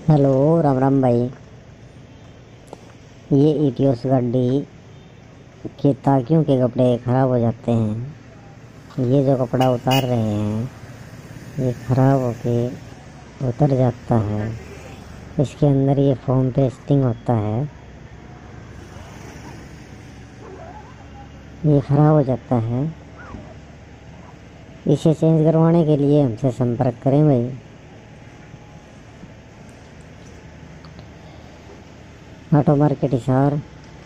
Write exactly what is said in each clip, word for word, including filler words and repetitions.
Hello Ram Ram भाई। ये Etios गाड़ी के ताकियों के कपड़े ख़राब हो जाते हैं। ये जो कपड़ा उतार रहे हैं ये ख़राब होके उतर जाता है। इसके अंदर ये फोम पेस्टिंग होता है, ये ख़राब हो जाता है। इसे चेंज करवाने के लिए हमसे संपर्क करें भाई। ऑटो मार्केट हिसार,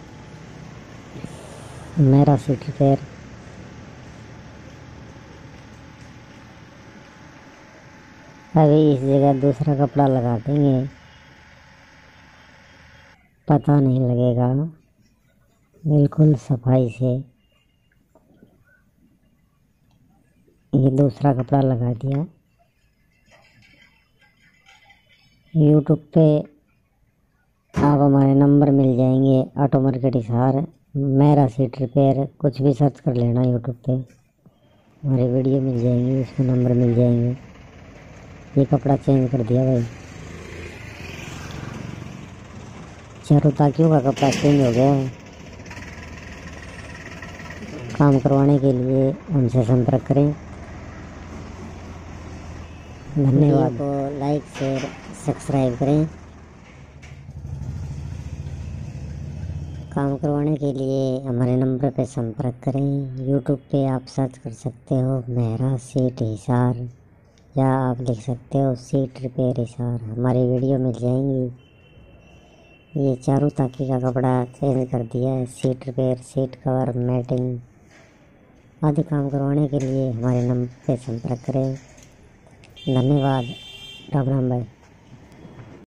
मेरा सीट रिपेयर। अभी इस जगह दूसरा कपड़ा लगा देंगे, पता नहीं लगेगा, बिल्कुल सफाई से। ये दूसरा कपड़ा लगा दिया। यूट्यूब पे आप हमारे नंबर मिल जाएंगे, ऑटो मार्केट हिसार, मेरा सीट रिपेयर, कुछ भी सर्च कर लेना यूट्यूब पे, हमारी वीडियो मिल जाएंगी, उसमें नंबर मिल जाएंगे। ये कपड़ा चेंज कर दिया भाई, चारों ताकियों का कपड़ा चेंज हो गया है। काम करवाने के लिए हमसे संपर्क करें। धन्यवाद। को लाइक शेयर सब्सक्राइब करें। काम करवाने के लिए हमारे नंबर पर संपर्क करें। यूट्यूब पे आप सर्च कर सकते हो मेरा सीट हिसार, या आप लिख सकते हो सीट रिपेयर हिसार, हमारी वीडियो मिल जाएंगी। ये चारों ताकी का कपड़ा चेंज कर दिया है। Seat repair, seat cover, matting आदि काम करवाने के लिए हमारे नंबर पे संपर्क करें। धन्यवाद। राम राम भाई।